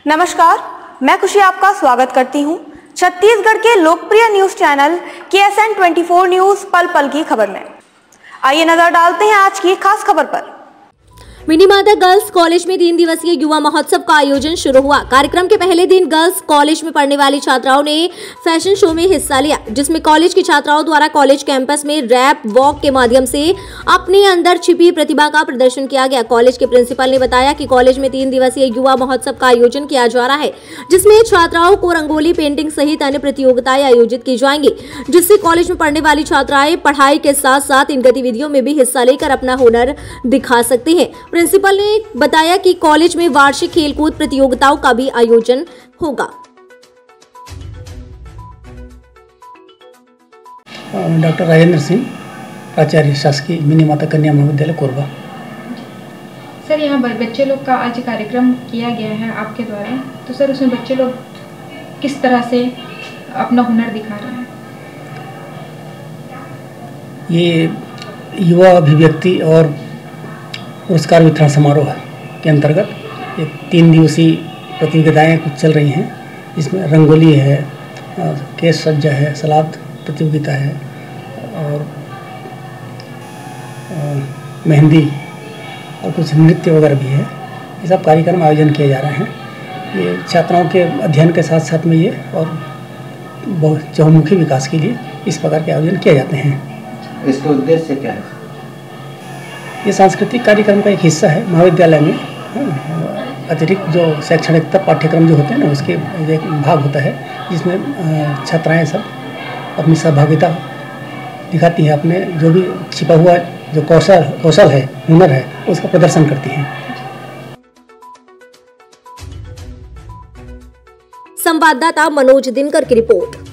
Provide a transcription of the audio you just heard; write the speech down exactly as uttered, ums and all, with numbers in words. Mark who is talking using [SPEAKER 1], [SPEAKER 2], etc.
[SPEAKER 1] नमस्कार, मैं खुशी आपका स्वागत करती हूं छत्तीसगढ़ के लोकप्रिय न्यूज चैनल के S N twenty four news पल पल की खबर में। आइए नजर डालते हैं आज की खास खबर पर।
[SPEAKER 2] मिनीमाता गर्ल्स कॉलेज में तीन दिवसीय युवा महोत्सव का आयोजन शुरू हुआ। कार्यक्रम के पहले दिन गर्ल्स कॉलेज में पढ़ने वाली छात्राओं ने फैशन शो में हिस्सा लिया, जिसमें कॉलेज की छात्राओं द्वारा कॉलेज कैंपस में रैप वॉक के माध्यम से अपने अंदर छिपी प्रतिभा का प्रदर्शन किया गया। कॉलेज के प्रिंसिपल ने बताया कि कॉलेज में तीन दिवसीय युवा महोत्सव का आयोजन किया जा रहा है, जिसमें छात्राओं को रंगोली पेंटिंग सहित अन्य प्रतियोगिताएं आयोजित की जाएंगी, जिससे कॉलेज में पढ़ने वाली छात्राएं पढ़ाई के साथ साथ इन गतिविधियों में भी हिस्सा लेकर अपना हुनर दिखा सकती हैं। प्रिंसिपल ने बताया कि कॉलेज में वार्षिक खेलकूद प्रतियोगिताओं का भी आयोजन होगा।
[SPEAKER 3] डॉक्टर राजेंद्र सिंह, प्राचार्य शासकीय मिनीमाता कन्या महाविद्यालय कोरबा।
[SPEAKER 4] सर, यहाँ बच्चे लोग का आज कार्यक्रम किया गया है आपके द्वारा, तो सर उसमें बच्चे लोग किस तरह से अपना हुनर दिखा रहे हैं? ये
[SPEAKER 3] युवा अभिव्यक्ति और पुरस्कार वितरण समारोह के अंतर्गत ये तीन दिवसीय प्रतियोगिताएं कुछ चल रही हैं, जिसमें रंगोली है, केश सज्जा है, सलाद प्रतियोगिता है और मेहंदी और कुछ नृत्य वगैरह भी है। ये सब कार्यक्रम आयोजन किए जा रहे हैं। ये छात्राओं के अध्ययन के साथ साथ में ये और बहुत चहुमुखी विकास के लिए इस प्रकार के आयोजन किए जाते हैं।
[SPEAKER 5] इसका उद्देश्य क्या है?
[SPEAKER 3] ये सांस्कृतिक कार्यक्रम का एक हिस्सा है। महाविद्यालय में अतिरिक्त जो शैक्षणिक पाठ्यक्रम जो होते हैं ना, उसके एक भाग होता है, जिसमें छात्राएं सब अपनी सहभागिता दिखाती हैं, अपने जो भी छिपा हुआ जो कौशल कौशल है, हुनर है, उसका प्रदर्शन करती हैं।
[SPEAKER 2] संवाददाता मनोज दिनकर की रिपोर्ट।